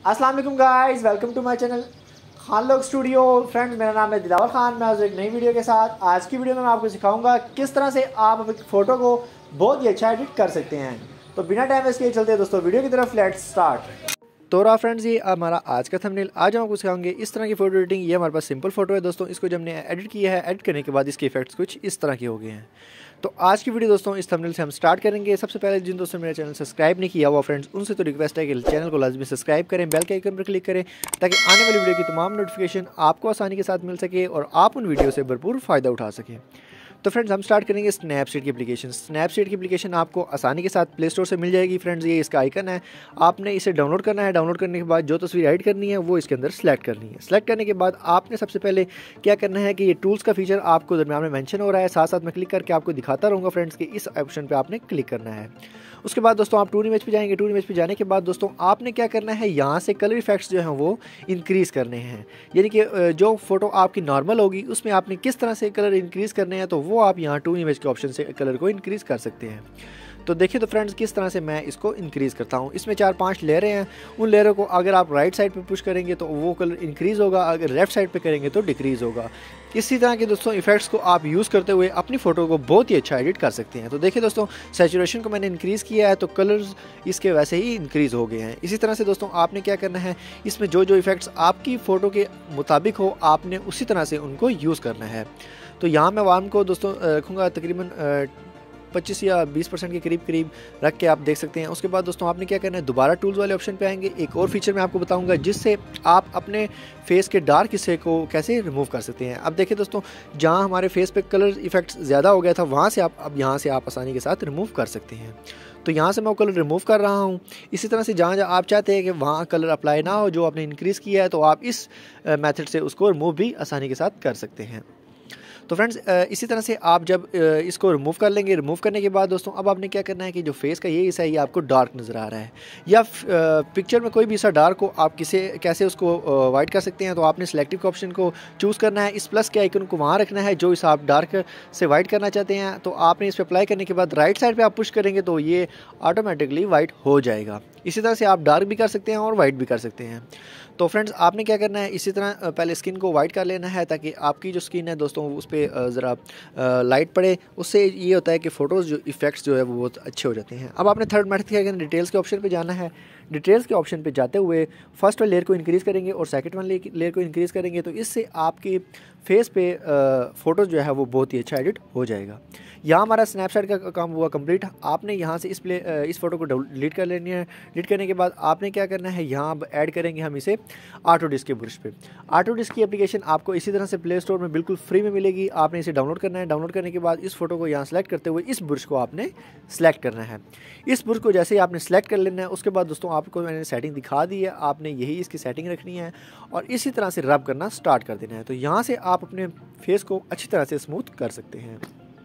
अस्सलाम वालेकुम guys, welcome to my channel Khan लोग स्टूडियो। फ्रेंड्स, मेरा नाम है दिलावर खान। मैं आज एक नई वीडियो के साथ आज की वीडियो में मैं आपको सिखाऊंगा किस तरह से आप अपनी फ़ोटो को बहुत ही अच्छा एडिट कर सकते हैं। तो बिना टाइम वेस्ट किए चलते हैं दोस्तों वीडियो की तरफ। Let's start. तो रहा फ्रेंड्स, ये हमारा आज का थंबनेल। आज हम आपको सिखाएंगे इस तरह की फ़ोटो एडिटिंग। ये हमारे पास सिंपल फ़ोटो है दोस्तों, इसको जब हमने एडिट किया है, एडिट करने के बाद इसके इफेक्ट्स कुछ इस तरह के हो गए हैं। तो आज की वीडियो दोस्तों इस थंबनेल से हम स्टार्ट करेंगे। सबसे पहले जिन दोस्तों ने मेरा चैनल सब्सक्राइब नहीं किया हुआ फ्रेंड्स, उनसे तो रिक्वेस्ट है कि चैनल को लाजमी सब्सक्राइब करें, बेल के आइकन पर क्लिक करें ताकि आने वाली वीडियो की तमाम नोटिफिकेशन आपको आसानी के साथ मिल सके और आप उन वीडियो से भरपूर फ़ायदा उठा सकें। तो फ्रेंड्स, हम स्टार्ट करेंगे स्नैपसीड की एप्लीकेशन। स्नैपसीड की एप्लीकेशन आपको आसानी के साथ प्ले स्टोर से मिल जाएगी फ्रेंड्स। ये इसका आइकन है, आपने इसे डाउनलोड करना है। डाउनलोड करने के बाद जो तस्वीर एडिट करनी है वो इसके अंदर सेलेक्ट करनी है। सेलेक्ट करने के बाद आपने सबसे पहले क्या करना है कि ये टूल्स का फीचर आपको दरम्यान में मेंशन हो रहा है, साथ साथ मैं क्लिक करके आपको दिखाता रहूँगा फ्रेंड्स कि इस ऑप्शन पर आपने क्लिक करना है। उसके बाद दोस्तों आप टूल इमेज पे जाएंगे। टूल इमेज पे जाने के बाद दोस्तों आपने क्या करना है, यहाँ से कलर इफेक्ट्स जो हैं वो इंक्रीज़ करने हैं। यानी कि जो फोटो आपकी नॉर्मल होगी उसमें आपने किस तरह से कलर इंक्रीज़ करने हैं, तो वो आप यहाँ टूल इमेज के ऑप्शन से कलर को इंक्रीज़ कर सकते हैं। तो देखिए तो फ्रेंड्स, किस तरह से मैं इसको इंक्रीज़ करता हूँ। इसमें 4-5 लेयरें हैं। उन लेयरों को अगर आप राइट साइड पे पुश करेंगे तो वो कलर इंक्रीज़ होगा, अगर लेफ्ट साइड पे करेंगे तो डिक्रीज़ होगा। इसी तरह के दोस्तों इफेक्ट्स को आप यूज़ करते हुए अपनी फ़ोटो को बहुत ही अच्छा एडिट कर सकते हैं। तो देखिए दोस्तों, सैचुरेशन को मैंने इंक्रीज़ किया है तो कलर्स इसके वैसे ही इंक्रीज़ हो गए हैं। इसी तरह से दोस्तों आपने क्या करना है, इसमें जो जो इफेक्ट्स आपकी फ़ोटो के मुताबिक हो आपने उसी तरह से उनको यूज़ करना है। तो यहाँ मैं वार्म को दोस्तों रखूँगा तकरीबन 25 या 20% के करीब रख के आप देख सकते हैं। उसके बाद दोस्तों आपने क्या करना है, दोबारा टूल्स वाले ऑप्शन पे आएंगे। एक और फीचर मैं आपको बताऊंगा जिससे आप अपने फेस के डार्क हिस्से को कैसे रिमूव कर सकते हैं। अब देखिए दोस्तों, जहां हमारे फेस पे कलर इफेक्ट्स ज़्यादा हो गया था वहां से आप अब यहां से आप आसानी के साथ रिमूव कर सकते हैं। तो यहाँ से मैं वो कलर रिमूव कर रहा हूँ। इसी तरह से जहाँ आप चाहते हैं कि वहाँ कलर अप्लाई ना हो जो आपने इंक्रीज़ किया है, तो आप इस मेथड से उसको रिमूव भी आसानी के साथ कर सकते हैं। तो फ्रेंड्स, इसी तरह से आप जब इसको रिमूव कर लेंगे, रिमूव करने के बाद दोस्तों अब आपने क्या करना है कि जो फेस का ये हिस्सा है ये आपको डार्क नज़र आ रहा है, या पिक्चर में कोई भी हिस्सा डार्क हो, आप कैसे उसको वाइट कर सकते हैं। तो आपने सिलेक्टिव के ऑप्शन को चूज़ करना है, इस प्लस के आइकन को वहाँ रखना है जो हिस्सा आप डार्क से वाइट करना चाहते हैं। तो आपने इस पर अप्लाई करने के बाद राइट साइड पर आप पुश करेंगे तो ये ऑटोमेटिकली वाइट हो जाएगा। इसी तरह से आप डार्क भी कर सकते हैं और वाइट भी कर सकते हैं। तो फ्रेंड्स, आपने क्या करना है, इसी तरह पहले स्किन को वाइट कर लेना है ताकि आपकी जो स्किन है दोस्तों उस पर ज़रा लाइट पड़े। उससे ये होता है कि फ़ोटोज़ जो इफेक्ट्स जो है वो बहुत अच्छे हो जाते हैं। अब आपने थर्ड मेथड क्या करना है, डिटेल्स के ऑप्शन पे जाना है। डिटेल्स के ऑप्शन पे जाते हुए फर्स्ट वाली लेयर को इंक्रीज़ करेंगे और सेकंड वाली लेयर को इंक्रीज़ करेंगे, तो इससे आपके फेस पे फ़ोटोज़ जो है वो बहुत ही अच्छा एडिट हो जाएगा। यहाँ हमारा स्नैपचैट का काम हुआ कंप्लीट। आपने यहाँ से इस फोटो को डिलीट कर लेनी है। डिलीट करने के बाद आपने क्या करना है, यहाँ अब ऐड करेंगे हम इसे ऑटोडिस्क के ब्रश पे। ऑटोडिस्क की एप्लीकेशन आपको इसी तरह से प्ले स्टोर में बिल्कुल फ्री में मिलेगी। आपने इसे डाउनलोड करना है। डाउनलोड करने के बाद इस फोटो को यहाँ सेलेक्ट करते हुए इस ब्रश को आपने सेलेक्ट करना है। इस ब्रश को जैसे ही आपने सेलेक्ट कर लेना है, उसके बाद दोस्तों आपको मैंने सेटिंग दिखा दी है, आपने यही इसकी सेटिंग रखनी है और इसी तरह से रब करना स्टार्ट कर देना है। तो यहाँ से आप अपने फेस को अच्छी तरह से स्मूथ कर सकते हैं।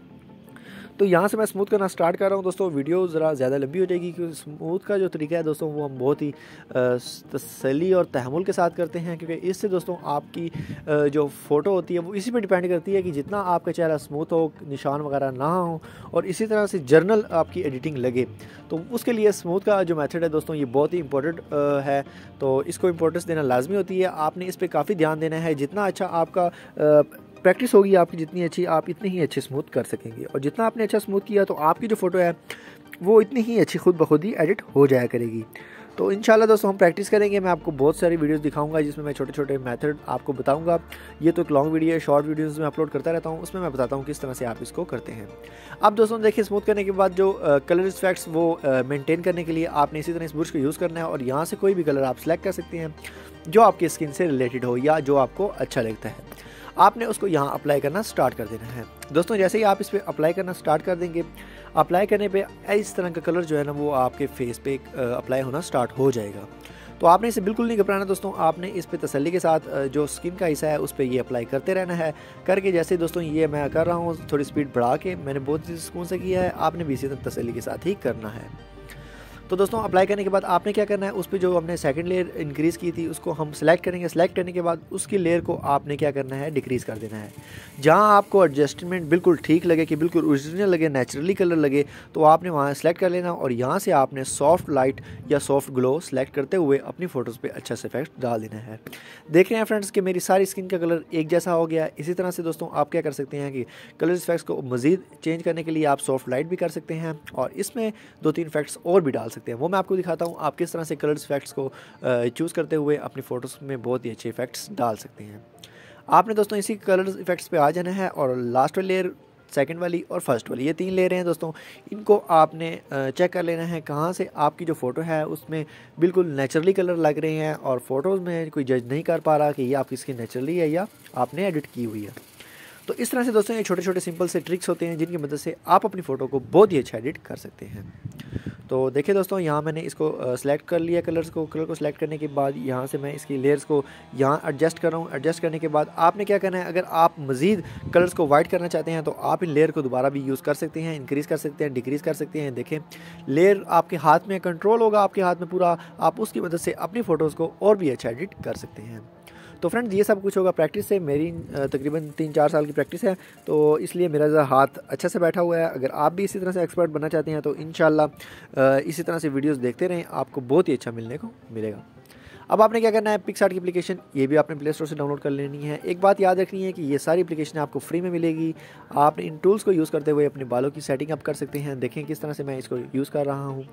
तो यहाँ से मैं स्मूथ करना स्टार्ट कर रहा हूँ दोस्तों। वीडियो ज़रा ज़्यादा लंबी हो जाएगी क्योंकि स्मूथ का जो तरीका है दोस्तों वो हम बहुत ही तसल्ली और तहम्मुल के साथ करते हैं, क्योंकि इससे दोस्तों आपकी जो फ़ोटो होती है वो इसी पे डिपेंड करती है कि जितना आपका चेहरा स्मूथ हो, निशान वगैरह ना हो और इसी तरह से जर्नल आपकी एडिटिंग लगे, तो उसके लिए स्मूथ का जो मेथड है दोस्तों ये बहुत ही इंपॉर्टेंट है। तो इसको इंपॉर्टेंस देना लाजमी होती है। आपने इस पर काफ़ी ध्यान देना है। जितना अच्छा आपका प्रैक्टिस होगी आपकी जितनी अच्छी, आप इतनी ही अच्छे स्मूथ कर सकेंगे और जितना आपने अच्छा स्मूथ किया तो आपकी जो फ़ोटो है वो इतनी ही अच्छी खुद ब खुद ही एडिट हो जाया करेगी। तो इंशाल्लाह दोस्तों हम प्रैक्टिस करेंगे। मैं आपको बहुत सारी वीडियोस दिखाऊंगा जिसमें मैं छोटे छोटे मेथड आपको बताऊंगा। ये तो एक लॉन्ग वीडियो है, शॉर्ट वीडियोस में अपलोड करता रहता हूँ, उसमें मैं बताता हूँ किस तरह से आप इसको करते हैं। अब दोस्तों देखिए, स्मूथ करने के बाद जो कलर इफेक्ट्स वो मेनटेन करने के लिए आपने इसी तरह इस ब्रश को यूज़ करना है और यहाँ से कोई भी कलर आप सेलेक्ट कर सकते हैं जो आपकी स्किन से रिलेटेड हो या जो आपको अच्छा लगता है। आपने उसको यहाँ अप्लाई करना स्टार्ट कर देना है दोस्तों। जैसे ही आप इस पर अप्लाई करना स्टार्ट कर देंगे, अप्लाई करने पे इस तरह का कलर जो है ना वो आपके फेस पे अप्लाई होना स्टार्ट हो जाएगा। तो आपने इसे बिल्कुल नहीं घबराना दोस्तों। आपने इस पे तसल्ली के साथ जो स्किन का हिस्सा है उस पर ये अप्लाई करते रहना है। करके जैसे दोस्तों ये मैं कर रहा हूँ, थोड़ी स्पीड बढ़ा के मैंने बहुत ही सुकून से किया है, आपने भी इसी तरह तसल्ली के साथ ही करना है। तो दोस्तों अप्लाई करने के बाद आपने क्या करना है, उस पर जो हमने सेकंड लेयर इंक्रीज़ की थी उसको हम सेलेक्ट करेंगे। सेलेक्ट करने के बाद उसकी लेयर को आपने क्या करना है, डिक्रीज़ कर देना है। जहाँ आपको एडजस्टमेंट बिल्कुल ठीक लगे कि बिल्कुल ओरिजिनल लगे, नेचुरली कलर लगे, तो आपने वहाँ सेलेक्ट कर लेना और यहाँ से आपने सॉफ्ट लाइट या सॉफ्ट ग्लो सेलेक्ट करते हुए अपनी फ़ोटोज़ पे अच्छा से इफेक्ट डाल देना है। देख रहे हैं फ्रेंड्स कि मेरी सारी स्किन का कलर एक जैसा हो गया। इसी तरह से दोस्तों आप क्या कर सकते हैं कि कलर इफेक्ट्स को मज़ीद चेंज करने के लिए आप सॉफ्ट लाइट भी कर सकते हैं और इसमें 2-3 इफेक्ट्स और भी डाल सकते हैं। वो मैं आपको दिखाता हूँ आप किस तरह से कलर इफेक्ट्स को चूज़ करते हुए अपनी फ़ोटोज़ में बहुत ही अच्छे इफेक्ट्स डाल सकते हैं। आपने दोस्तों इसी कलर इफेक्ट्स पे आ जाना है और लास्ट वाली लेयर, सेकंड वाली और फर्स्ट वाली, ये 3 लेयर हैं दोस्तों। इनको आपने चेक कर लेना है कहाँ से आपकी जो फ़ोटो है उसमें बिल्कुल नेचुरली कलर लग रहे हैं और फ़ोटोज़ में कोई जज नहीं कर पा रहा कि ये आपकी स्किन नेचुरली है या आपने एडिट की हुई है। तो इस तरह से दोस्तों ये छोटे छोटे सिंपल से ट्रिक्स होते हैं जिनकी मदद से आप अपनी फ़ोटो को बहुत ही अच्छा एडिट कर सकते हैं। तो देखिए दोस्तों यहाँ मैंने इसको सेलेक्ट कर लिया, कलर को सेलेक्ट करने के बाद यहाँ से मैं इसकी लेयर्स को यहाँ एडजस्ट कर रहा हूँ। एडजस्ट करने के बाद आपने क्या करना है, अगर आप मज़ीद कलर्स को वाइट करना चाहते हैं तो आप इन लेयर को दोबारा भी यूज़ कर सकते हैं, इंक्रीज़ कर सकते हैं, डिक्रीज़ कर सकते हैं। देखें लेयर आपके हाथ में कंट्रोल होगा, आपके हाथ में पूरा, आप उसकी मदद से अपनी फ़ोटोज़ को और भी अच्छा एडिट कर सकते हैं। तो फ्रेंड्स ये सब कुछ होगा प्रैक्टिस से। मेरी तकरीबन 3-4 साल की प्रैक्टिस है तो इसलिए मेरा ज़रा हाथ अच्छा से बैठा हुआ है। अगर आप भी इसी तरह से एक्सपर्ट बनना चाहते हैं तो इंशाल्लाह इसी तरह से वीडियोस देखते रहें, आपको बहुत ही अच्छा मिलने को मिलेगा। अब आपने क्या करना है, पिक्सआर्ट की एप्लीकेशन ये भी आपने प्ले स्टोर से डाउनलोड कर लेनी है। एक बात याद रखनी है कि ये सारी एप्लीकेशन आपको फ्री में मिलेगी। आप इन टूल्स को यूज़ करते हुए अपने बालों की सेटिंग अप कर सकते हैं। देखें किस तरह से मैं इसको यूज़ कर रहा हूँ।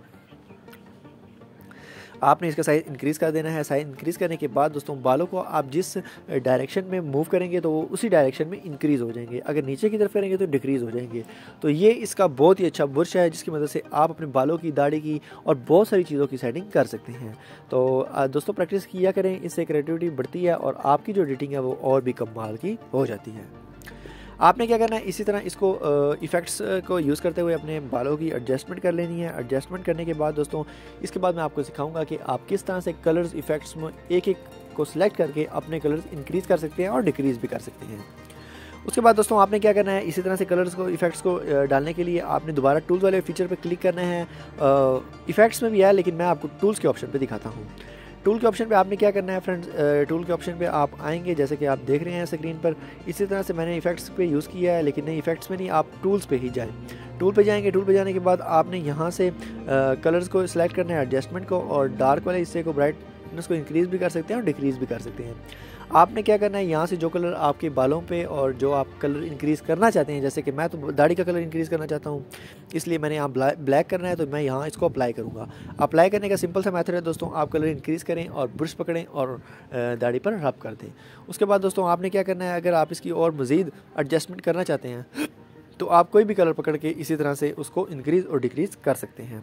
आपने इसका साइज़ इंक्रीज़ कर देना है। साइज़ इंक्रीज़ करने के बाद दोस्तों बालों को आप जिस डायरेक्शन में मूव करेंगे तो वो उसी डायरेक्शन में इंक्रीज़ हो जाएंगे, अगर नीचे की तरफ करेंगे तो डिक्रीज़ हो जाएंगे। तो ये इसका बहुत ही अच्छा बुरश है जिसकी मदद से आप अपने बालों की, दाढ़ी की और बहुत सारी चीज़ों की सेटिंग कर सकते हैं। तो दोस्तों प्रैक्टिस किया करें, इससे क्रिएटिविटी बढ़ती है और आपकी जो एडिटिंग है वो और भी कमाल की हो जाती है। आपने क्या करना है, इसी तरह इसको इफ़ेक्ट्स को यूज़ करते हुए अपने बालों की एडजस्टमेंट कर लेनी है। एडजस्टमेंट करने के बाद दोस्तों इसके बाद मैं आपको सिखाऊंगा कि आप किस तरह से कलर्स इफ़ेक्ट्स में एक एक को सिलेक्ट करके अपने कलर्स इंक्रीज़ कर सकते हैं और डिक्रीज़ भी कर सकते हैं। उसके बाद दोस्तों आपने क्या करना है, इसी तरह से कलर्स को, इफ़ेक्ट्स को डालने के लिए आपने दोबारा टूल्स वाले फीचर पर क्लिक करना है। इफ़ेक्ट्स में भी है लेकिन मैं आपको टूल्स के ऑप्शन पर दिखाता हूँ। टूल के ऑप्शन पे आपने क्या करना है फ्रेंड्स, टूल के ऑप्शन पे आप आएंगे जैसे कि आप देख रहे हैं स्क्रीन पर। इसी तरह से मैंने इफेक्ट्स पे यूज़ किया है लेकिन नहीं, इफेक्ट्स में नहीं, आप टूल्स पे ही जाएं। टूल पे जाएंगे, टूल पे जाने के बाद आपने यहाँ से कलर्स को सिलेक्ट करना है, एडजस्टमेंट को, और डार्क वाले हिस्से को, ब्राइटनेस को इंक्रीज़ भी कर सकते हैं और डिक्रीज़ भी कर सकते हैं। आपने क्या करना है, यहाँ से जो कलर आपके बालों पे और जो आप कलर इंक्रीज़ करना चाहते हैं, जैसे कि मैं तो दाढ़ी का कलर इंक्रीज़ करना चाहता हूँ इसलिए मैंने यहाँ ब्लैक करना है तो मैं यहाँ इसको अप्लाई करूँगा। अप्लाई करने का सिंपल सा मेथड है दोस्तों, आप कलर इंक्रीज़ करें और ब्रश पकड़ें और दाढ़ी पर रब कर दें। उसके बाद दोस्तों आपने क्या करना है, अगर आप इसकी और मज़ीद एडजस्टमेंट करना चाहते हैं तो आप कोई भी कलर पकड़ के इसी तरह से उसको इंक्रीज़ और डिक्रीज़ कर सकते हैं।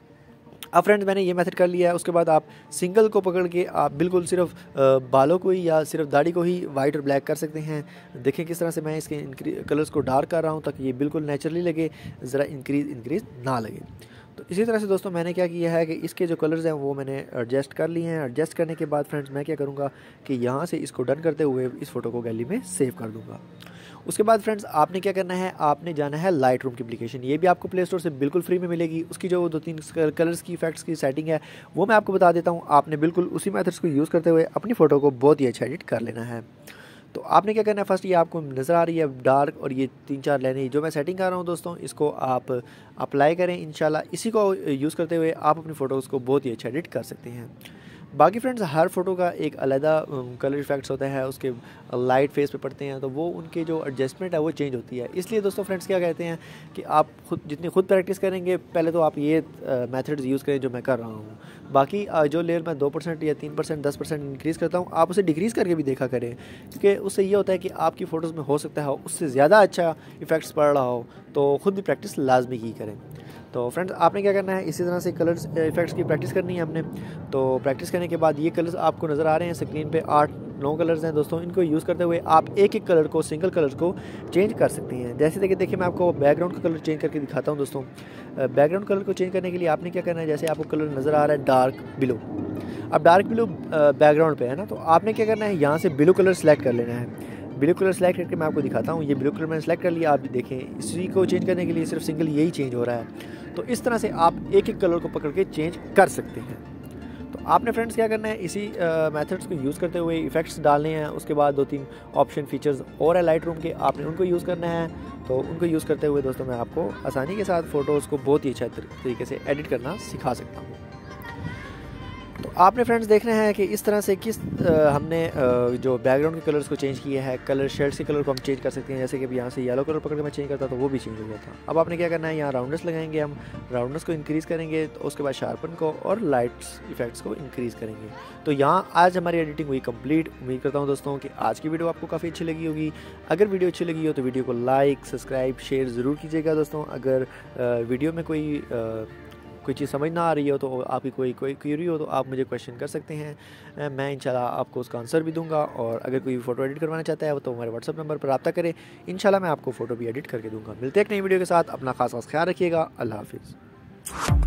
अब फ्रेंड्स मैंने ये मेथड कर लिया है। उसके बाद आप सिंगल को पकड़ के आप बिल्कुल सिर्फ बालों को ही या सिर्फ दाढ़ी को ही वाइट और ब्लैक कर सकते हैं। देखें किस तरह से मैं इसके कलर्स को डार्क कर रहा हूँ ताकि ये बिल्कुल नेचुरली लगे, ज़रा इंक्रीज़ ना लगे। तो इसी तरह से दोस्तों मैंने क्या किया है कि इसके जो कलर्स हैं वो मैंने एडजस्ट कर लिए हैं। एडजस्ट करने के बाद फ्रेंड्स मैं क्या करूँगा कि यहाँ से इसको डन करते हुए इस फ़ोटो को गैलरी में सेव कर दूँगा। उसके बाद फ्रेंड्स आपने क्या करना है, आपने जाना है लाइट रूम की एप्लीकेशन। ये भी आपको प्ले स्टोर से बिल्कुल फ्री में मिलेगी। उसकी जो 2-3 कलर्स की इफेक्ट्स की सेटिंग है वो मैं आपको बता देता हूँ। आपने बिल्कुल उसी मेथड्स को यूज़ करते हुए अपनी फ़ोटो को बहुत ही अच्छा एडिट कर लेना है। तो आपने क्या करना है, फर्स्ट ये आपको नज़र आ रही है डार्क और ये 3-4 लाइनें जो मैं सेटिंग कर रहा हूँ दोस्तों, इसको आप अप्लाई करें। इंशाल्लाह इसी को यूज़ करते हुए आप अपनी फ़ोटोज़ को बहुत ही अच्छा एडिट कर सकते हैं। बाकी फ्रेंड्स हर फ़ोटो का एक अलग कलर इफेक्ट्स होता है, उसके लाइट फेस पे पड़ते हैं तो वो उनके जो एडजस्टमेंट है वो चेंज होती है। इसलिए दोस्तों फ्रेंड्स क्या कहते हैं कि आप जितनी खुद प्रैक्टिस करेंगे पहले तो आप ये मेथड्स यूज़ करें जो मैं कर रहा हूँ। बाकी जो लेयर मैं 2% या 3%, 10% इंक्रीज़ करता हूँ, आप उसे डिक्रीज़ करके भी देखा करें, क्योंकि उससे ये होता है कि आपकी फ़ोटोज़ में हो सकता है उससे ज़्यादा अच्छा इफेक्ट्स पड़ रहा हो, तो ख़ुद भी प्रैक्टिस लाजमी की करें। तो फ्रेंड्स आपने क्या करना है, इसी तरह से कलर्स इफेक्ट्स की प्रैक्टिस करनी है हमने। तो प्रैक्टिस करने के बाद ये कलर्स आपको नज़र आ रहे हैं स्क्रीन पे, 8-9 कलर्स हैं दोस्तों। इनको यूज़ करते हुए आप एक एक कलर को, सिंगल कलर को चेंज कर सकते हैं। जैसे देखिए मैं आपको बैकग्राउंड का कलर चेंज करके दिखाता हूँ दोस्तों। बैकग्राउंड कलर को चेंज करने के लिए आपने क्या करना है, जैसे आपको कलर नज़र आ रहा है डार्क ब्लू, अब डार्क ब्लू बैकग्राउंड पे है ना, तो आपने क्या करना है, यहाँ से ब्लू कलर सेलेक्ट कर लेना है। ब्लू कलर सेलेक्ट करके मैं आपको दिखाता हूँ। ये ब्लू कलर मैंने सेलेक्ट कर लिया। आप देखें इसी को चेंज करने के लिए सिर्फ सिंगल यही चेंज हो रहा है। तो इस तरह से आप एक एक कलर को पकड़ के चेंज कर सकते हैं। तो आपने फ्रेंड्स क्या करना है, इसी मेथड्स को यूज़ करते हुए इफ़ेक्ट्स डालने हैं। उसके बाद 2-3 ऑप्शन फीचर्स और है लाइट रूम के, आपने उनको यूज़ करना है। तो उनको यूज़ करते हुए दोस्तों मैं आपको आसानी के साथ फ़ोटोज़ को बहुत ही अच्छा तरीके से एडिट करना सिखा सकता हूँ। तो आपने फ्रेंड्स देखना है कि इस तरह से हमने जो बैकग्राउंड के कलर्स को चेंज किया है, कलर शेड्स के कलर को हम चेंज कर सकते हैं। जैसे कि अब यहाँ से येलो कलर पकड़ के मैं चेंज करता तो वो भी चेंज हो गया था। अब आपने क्या करना है, यहाँ राउंडनेस लगाएंगे, हम राउंडनेस को इंक्रीज़ करेंगे, तो उसके बाद शार्पन को और लाइट्स इफेक्ट्स को इंक्रीज़ करेंगे। तो यहाँ आज हमारी एडिटिंग हुई कंप्लीट। उम्मीद करता हूँ दोस्तों कि आज की वीडियो आपको काफ़ी अच्छी लगी होगी। अगर वीडियो अच्छी लगी हो तो वीडियो को लाइक, सब्सक्राइब, शेयर ज़रूर कीजिएगा दोस्तों। अगर वीडियो में कोई चीज़ समझ ना आ रही हो तो आपकी कोई क्वेरी हो तो आप मुझे क्वेश्चन कर सकते हैं। मैं इंशाल्लाह आपको उसका आंसर भी दूंगा। और अगर कोई फ़ोटो एडिट करवाना चाहता है तो हमारे व्हाट्सअप नंबर पर रब्ता करें, इंशाल्लाह मैं आपको फ़ोटो भी एडिट करके दूंगा। मिलते हैं एक नई वीडियो के साथ। अपना खास ख्याल रखिएगा। अल्लाह हाफिज़।